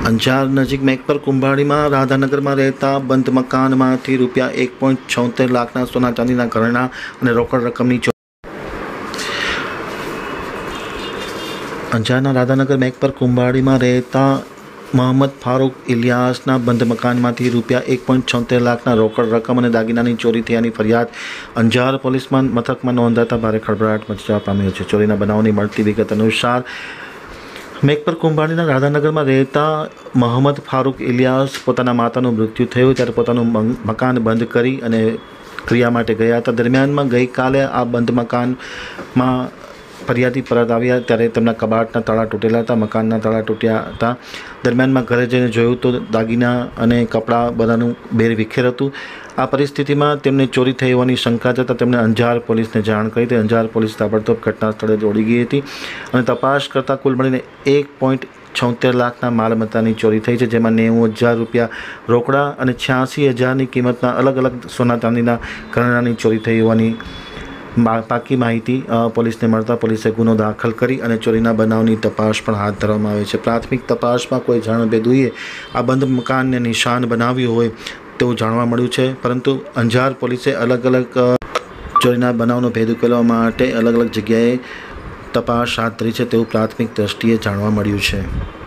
અંજાર નજીક મેઘપર કુંભાળીમાં રાધાનગરમાં રહેતા બંધ મકાનમાંથી ₹1.76 લાખના સોના ચાંદીના ઘરેણાં અને રોકડ રકમની ચોરી। અંજારના રાધાનગર મેઘપર કુંભાળીમાં રહેતા મોહમ્મદ ફારૂક ઇલિયાસના બંધ મકાનમાંથી ₹1.76 લાખના રોકડ રકમ અને દાગીનાની ચોરી થયાની ફરિયાદ અંજાર પોલીસ મથકમાં નોંધાતા ભારે ખળભળાટ મચવા પામ્યો છે। ચોરીના બનાવની મળતી વિગત અનુસાર મેઘપર કુંભાળીના રાધાનગરમાં રહેતા મોહમ્મદ ફારૂક ઇલિયાસ પોતાના માતાનું મૃત્યુ થયું ત્યારે પોતાનું મકાન બંધ કરી અને ક્રિયા માટે ગયા હતા। દરમિયાનમાં ગઈકાલે આ બંધ મકાનમાં ફરિયાદી પરત આવ્યા ત્યારે તેમના કબાટના તાળા તૂટેલા હતા, મકાનના તાળા તૂટ્યા હતા। દરમિયાનમાં ઘરે જઈને જોયું તો દાગીના અને કપડાં બધાનું બેર વિખેર હતું। આ પરિસ્થિતિમાં તેમને ચોરી થઈ હોવાની શંકા જતાં તેમણે અંજાર પોલીસને જાણ કરી હતી। અંજાર પોલીસ તાબડતોબ ઘટના સ્થળે દોડી ગઈ હતી અને તપાસ કરતાં કુલ મળીને ₹1.76 લાખના માલમત્તાની ચોરી થઈ છે, જેમાં ₹90,000 રોકડા અને 86,000ની કિંમતના અલગ અલગ સોના ચાંદીના ઘરેણાંની ચોરી થઈ હોવાની પાકી માહિતી પોલીસને મળતા પોલીસે ગુનો દાખલ કરી અને ચોરીના બનાવની તપાસ પણ હાથ ધરવામાં આવી છે। પ્રાથમિક તપાસમાં કોઈ જાણભેદુએ આ બંધ મકાનને નિશાન બનાવ્યું હોય તેવું જાણવા મળ્યું છે, પરંતુ અંજાર પોલીસે અલગ અલગ ચોરીના બનાવનો ભેદ ઉકેલવા માટે અલગ અલગ જગ્યાએ તપાસ હાથ ધરી છે તેવું પ્રાથમિક દ્રષ્ટિએ જાણવા મળ્યું છે।